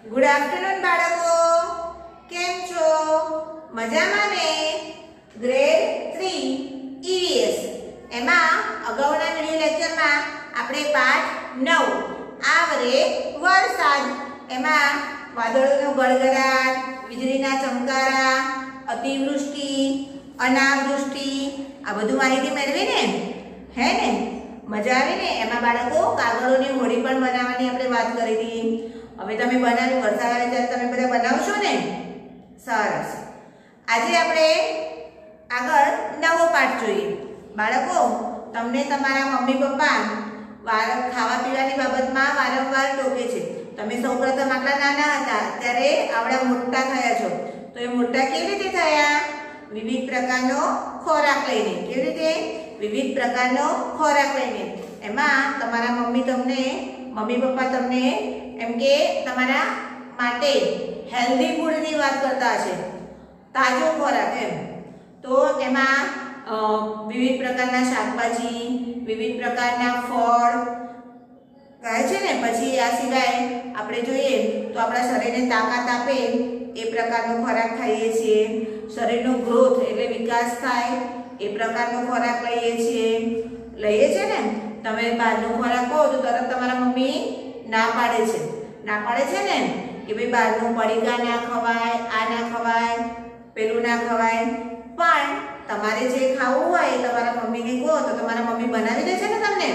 Good afternoon બાળકો, કેમ છો? મજામાં ને? ગ્રેડ 3 EVS એમાં અગાઉના વિડિયો લેક્ચરમાં આપણે પાઠ 9 આવરે વરસાદ એમાં વાદળોનો ગડગડાટ, વીજળીના ચમકારા, અતિવૃષ્ટિ, અનાવૃષ્ટિ આ બધું માહિતી મેળવી ને હે ને મજા આવી ને? એમાં બાળકો કાગળોની હોડી પણ બનાવવાની આપણે વાત કરી હતી. હવે તમે બનાવી વરસાદ આવે ત્યારે તમે બધા બનાવશો ને? સરસ. આજે આપણે આગળ નવો પાઠ જોઈએ. બાળકો, તમને તમારા મમ્મી પપ્પા ખાવા પીવાની બાબતમાં વારંવાર ટોકે છે. તમે સૌપ્રથમ આટલા નાના હતા ત્યારે આવડા મોટા થયા છો. તો એ મોટા કેવી રીતે થયા? વિવિધ પ્રકારનો ખોરાક લઈને. કેવી રીતે? વિવિધ પ્રકારનો ખોરાક લઈને. એમાં તમારા મમ્મી પપ્પા તમને એમ કે તમારા માટે હેલ્ધી ફૂડની વાત કરતા હશે, તાજો ખોરાક એમ. તો એમાં વિવિધ પ્રકારના શાકભાજી, વિવિધ પ્રકારના ફળ કહે છે ને. પછી આ સિવાય આપણે જોઈએ તો આપણા શરીરને તાકાત આપે એ પ્રકારનો ખોરાક ખાઈએ છીએ. શરીરનો ગ્રોથ એટલે વિકાસ થાય એ પ્રકારનો ખોરાક લઈએ છીએ ને. તમે બહારનો ખોરાક કહો તો તરત તમારા મમ્મી ના પાડે છે ને કે ભાઈ બહારનું પડીકા ના ખવાય, આ ના ખવાય, પેલું ના ખવાય. પણ તમારે જે ખાવું હોય એ તમારા મમ્મીને કહો તો તમારા મમ્મી બનાવી દે છે ને તમને.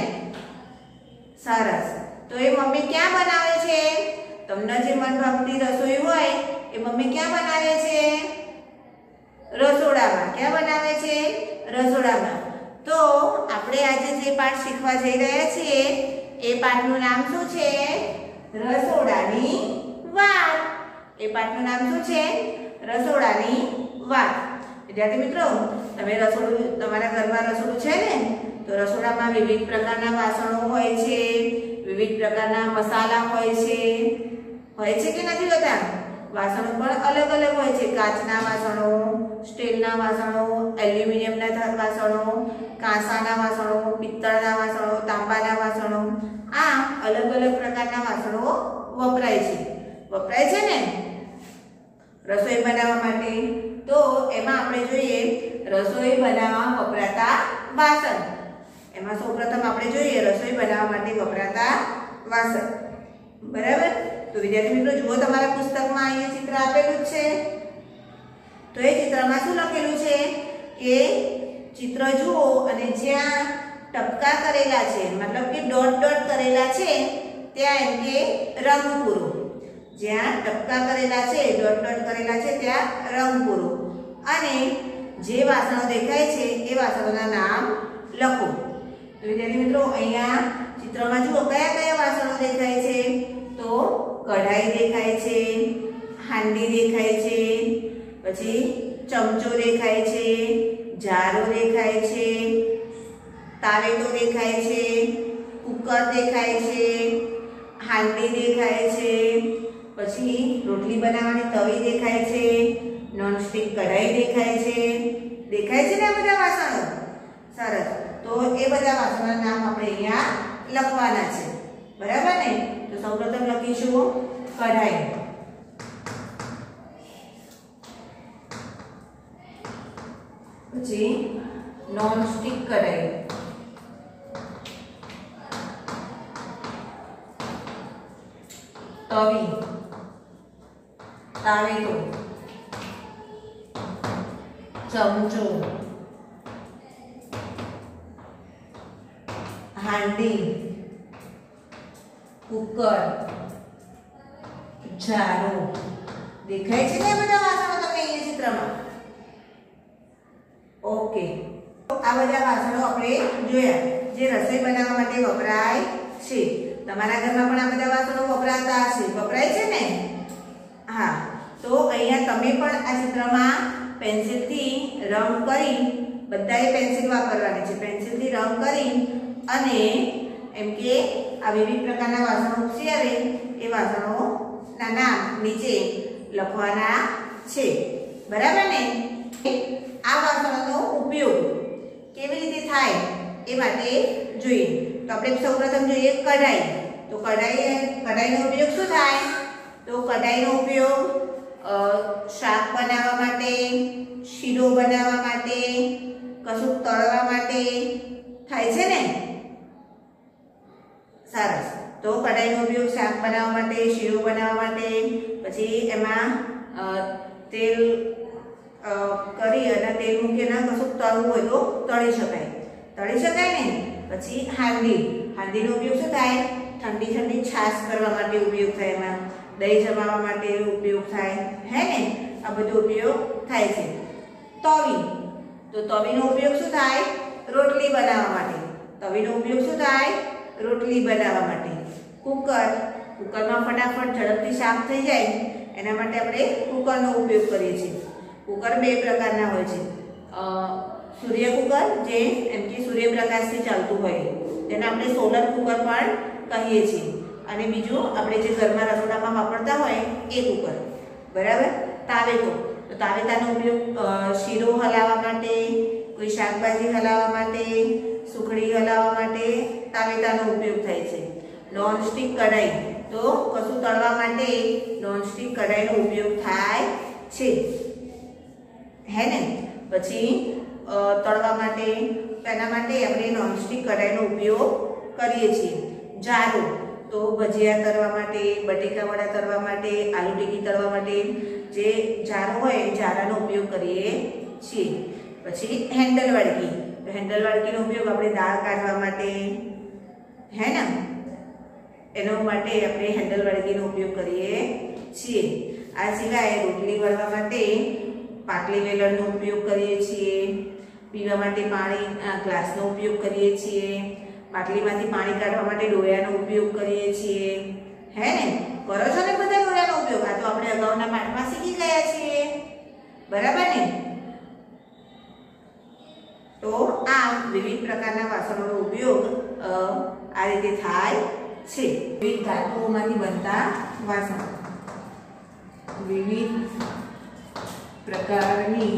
સરસ. તો એ મમ્મી ક્યાં બનાવે છે? તમને જે મનગમતી રસોઈ હોય એ મમ્મી ક્યાં બનાવે છે? રસોડામાં. ક્યાં બનાવે છે? રસોડામાં. તો આપણે આજે જે પાઠ શીખવા જઈ રહ્યા છીએ એ પાઠનું નામ શું છે? રસોડાની વાત. એ પાઠનું નામ શું છે? રસોડાની વાત. વિદ્યાર્થી મિત્રો, તમે તમારા ઘરમાં રસોડું છે ને? તો રસોડામાં વિવિધ પ્રકારના વાસણો હોય છે, વિવિધ પ્રકારના મસાલા હોય છે કે નથી હોતા? વાસણો પણ અલગ અલગ હોય છે. કાચના વાસણો, સ્ટીલના વાસણો, એલ્યુમિનિયમના વાસણો, કાંસાના વાસણો, પિત્તળના વાસણો, તાંબાના વાસણો. આ અલગ અલગ પ્રકારના વાસણો વપરાય છે ને રસોઈ બનાવવા માટે. તો એમાં આપણે જોઈએ રસોઈ બનાવવા વપરાતા વાસણ. એમાં સૌપ્રથમ આપણે જોઈએ રસોઈ બનાવવા માટે વપરાતા વાસણ. બરાબર? તો વિદ્યાર્થી મિત્રો, જુઓ તમારા પુસ્તકમાં અહીંયા ચિત્ર આપેલું જ છે. તો એ ચિત્રમાં શું લખેલું છે કે ચિત્ર જુઓ અને જ્યાં ટપકા કરેલા છે, મતલબ કે ડોટ ડોટ કરેલા છે, ત્યાં એમ કે રંગ પૂરો. જ્યાં ટપકા કરેલા છે, ડોટ ડોટ કરેલા છે, ત્યાં રંગ પૂરો. અને જે વાસણો દેખાય છે એ વાસણોના નામ લખો. તો વિદ્યાર્થી મિત્રો, અહીંયા ચિત્રમાં જુઓ કયા કયા વાસણો દેખાય છે? તો કઢાઈ દેખાય છે, હાંડી દેખાય છે, પછી ચમચો દેખાય છે, જારો દેખાય છે, તાવેટો દેખાય છે, કુકર દેખાય છે, હાંડી દેખાય છે, પછી રોટલી બનાવવાની તવી દેખાય છે, નોનસ્ટિક કઢાઈ દેખાય છે. દેખાય છે ને આ બધા વાસણો? સરસ. તો એ બધા વાસણોના નામ આપણે અહીંયા લખવાના છે. બરાબર ને? તો સૌપ્રથમ લખીશું કઢાઈ. પછી નોનસ્ટિક કઢાઈ, તવી, તાવેટો, ચમચો, હાંડી, કુકર, જારો. દેખાય છે ને બધા વાસણો તમને અહીંયા ચિત્રમાં? ઓકે. આ બધા વાસણો આપણે જોયા જે રસોઈ બનાવવા માટે વપરાય છે. તમારા ઘરમાં પણ આ બધા વાસણો વપરાતા હશે. વપરાય છે ને? હા. તો અહીંયા તમે પણ આ ચિત્રમાં પેન્સિલથી રંગ કરી, બધાએ પેન્સિલ વાપરવાની છે. પેન્સિલથી રંગ કરી અને એમ કે આ વિવિધ પ્રકારના વાસણો ઉપસી આવે એ વાસણોના નામ નીચે લખવાના છે. બરાબર ને? આ વાસણોનો ઉપયોગ કેવી રીતે થાય એ માટે જોઈએ. તો આપણે સૌપ્રથમ જોઈએ કઢાઈ. તો કઢાઈનો ઉપયોગ શું થાય? તો કઢાઈનો ઉપયોગ શાક બનાવવા માટે, શીરો બનાવવા માટે, કશું તળવા માટે થાય છે ને. સરસ. તો કઢાઈનો ઉપયોગ શાક બનાવવા માટે, શીરો બનાવવા માટે, પછી એમાં તેલ કરી અને તેલ મૂકીને કશું તળવું હોય તો તળી શકાય ને. પછી હાંડીનો ઉપયોગ શું થાય? ઠંડી છાશ કરવા માટે ઉપયોગ થાય, એમાં દહીં જમાવવા માટે ઉપયોગ થાય, હે ને. આ બધો ઉપયોગ થાય છે. તવી, તો તવીનો ઉપયોગ શું થાય? રોટલી બનાવવા માટે. તવીનો ઉપયોગ શું થાય? રોટલી બનાવવા માટે. કુકરમાં ફટાફટ ઝડપથી સાફ થઈ જાય એના માટે આપણે કુકરનો ઉપયોગ કરીએ છીએ. કુકર બે પ્રકારના હોય છે. સૂર્ય કુકર, જે એમ કે સૂર્યપ્રકાશથી ચાલતું હોય, તેને આપણે સોલર કુકર પણ કહીએ છીએ. અને બીજું આપણે જે ઘરમાં રસોડામાં વાપરતા હોય એ કુકર, બરાબર. તાવેતો, તો તાવેતાનો ઉપયોગ શીરો હલાવવા માટે, કોઈ શાકભાજી હલાવવા માટે, સુખડી હલાવવા માટે તાવેતાનો ઉપયોગ થાય છે. નોનસ્ટિક કઢાઈ, તો કશું તળવા માટે નોનસ્ટિક કઢાઈનો ઉપયોગ થાય છે, હે ને. પછી તળવા માટે, તેના માટે આપણે નોનસ્ટિક કઢાઈનો ઉપયોગ કરીએ છીએ. જારો, તો ભજીયા તળવા માટે, બટેકા વડા તળવા માટે, આલુ ટિક્કી તળવા માટે જે જારો હોય એ જારાનો ઉપયોગ કરીએ છીએ. પછી હેન્ડલ વાડકી, તો હેન્ડલ વાડકીનો ઉપયોગ આપણે દાળ કાઢવા માટે, હે ને, એનો માટે આપણે હેન્ડલ વાડકીનો ઉપયોગ કરીએ છીએ. આ સિવાય રોટલી વળવા માટે પાટલી વેલણનો ઉપયોગ કરીએ છીએ. પીવા માટે પાણી ગ્લાસનો ઉપયોગ કરીએ છીએ. બાટલીમાંથી પાણી કાઢવા માટે ડોયાનો ઉપયોગ કરીએ છીએ, હે ને. કરો છો ને બધા ડોયાનો ઉપયોગ? આ તો આપણે અગાઉના પાઠમાં શીખી ગયા છીએ, બરાબર ને. તો આ વિવિધ પ્રકારના વાસણોનો ઉપયોગ આ રીતે થાય છે. વિવિધ ધાતુઓમાંથી બનતા વાસણો, વિવિધ પ્રકારની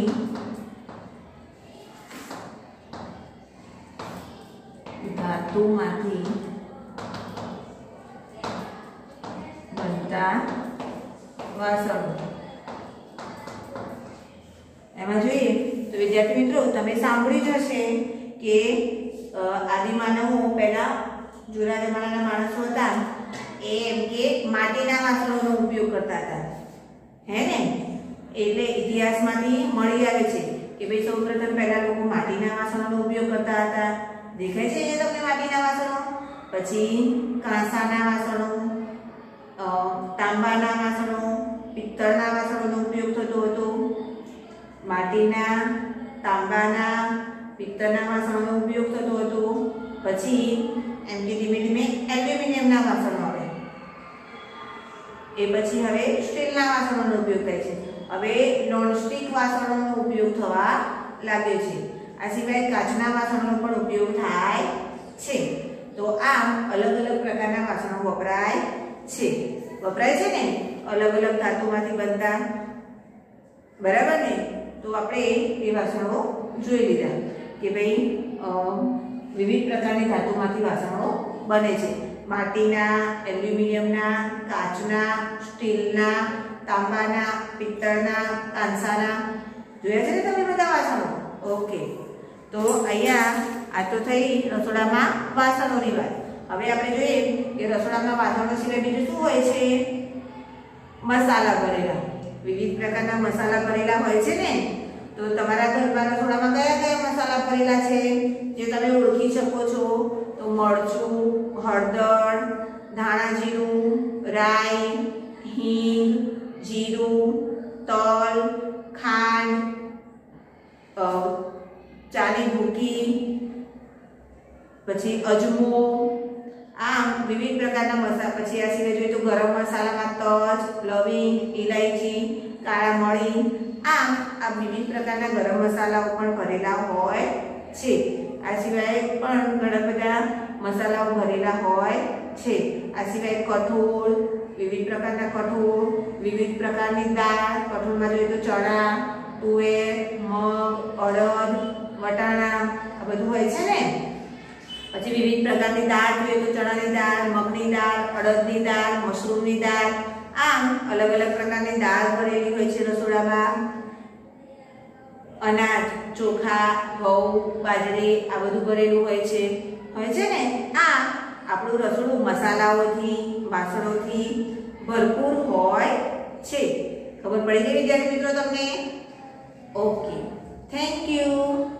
ધાતુમાંથી બનતા વાસણો. એમાં જોઈએ તો વિદ્યાર્થી મિત્રો, તમે સાંભળ્યું જ હશે કે આદિમાનવો પહેલા જૂના જમાનાના માણસો હતા એ એમ કે માટીના વાસણોનો ઉપયોગ કરતા હતા, હે ને. એટલે ઇતિહાસમાંથી મળી આવે છે કે ભાઈ સૌપ્રથમ પહેલા લોકો માટીના વાસણોનો ઉપયોગ કરતા હતા. દેખાય છે જે તમને માટીના વાસણો. પછી કાંસાના વાસણો, તાંબાના વાસણો, પિત્તળના વાસણોનો ઉપયોગ થતો હતો. માટીના, તાંબાના, પિત્તળના વાસણોનો ઉપયોગ થતો હતો. પછી એમ કે ધીમે ધીમે એલ્યુમિનિયમના વાસણો આવે. એ પછી હવે સ્ટીલના વાસણોનો ઉપયોગ થાય છે. હવે નોનસ્ટિક વાસણોનો ઉપયોગ થવા લાગ્યો છે. આ સિવાય કાચના વાસણોનો પણ ઉપયોગ થાય છે. તો આમ અલગ અલગ પ્રકારના વાસણો વપરાય છે ને, અલગ અલગ ધાતુમાંથી બનતા, બરાબર ને. તો આપણે એ વાસણો જોઈ લીધા કે ભાઈ વિવિધ પ્રકારની ધાતુમાંથી વાસણો બને છે. માટીના, એલ્યુમિનિયમના, કાચના, સ્ટીલના, તાંબાના, પિત્તળના, કાંસાના. જોયા છે ને તમે બધા વાસણો? ઓકે. તો અહીંયા આ તો થઈ રસોડામાં વાસણોની વાત. હવે આપણે જોઈએ કે રસોડામાં વાસણો સિવાય બીજું શું હોય છે? મસાલા ભરેલા. વિવિધ પ્રકારના મસાલા ભરેલા હોય છે ને. તો તમારા ઘરમાં રસોડામાં કયા કયા મસાલા ભરેલા છે જે તમે ઓળખી શકો છો? તો મરચું, હળદર, ધાણા જીરું, રાઈ, હિંગ, જીરું, તલ, ખાંડ, ચાની ભૂકી, પછી અજમો. આમ વિવિધ પ્રકારના મસાલા. પછી આ સિવાય જોઈએ તો ગરમ મસાલામાં તજ, લવિંગ, ઇલાયચી, કાળા મરી. આમ આ વિવિધ પ્રકારના ગરમ મસાલાઓ પણ ભરેલા હોય છે. આ સિવાય પણ ઘણા બધા મસાલાઓ ભરેલા હોય છે. આ સિવાય કઠોળ, વિવિધ પ્રકારના કઠોળ, વિવિધ પ્રકારની દાળ. કઠોળમાં જોઈએ તો ચણા, તુવેર, મગ, અડદ, વટાણા, આ બધું હોય છે ને. પછી વિવિધ પ્રકારની દાળ જોઈએ તો ચણાની દાળ, મગની દાળ, અડદની દાળ, મશરૂમની દાળ. આ આમ અલગ અલગ પ્રકારની દાળ ભરેલી હોય છે રસોડામાં. અનાજ, ચોખા, ઘઉં, બાજરી આ બધું ભરેલું હોય છે ને. આ આપણું રસોડું મસાલાઓથી, વાસણોથી ભરપૂર હોય છે. ખબર પડી ગઈ વિદ્યાર્થી મિત્રો તમને? Okay, thank you.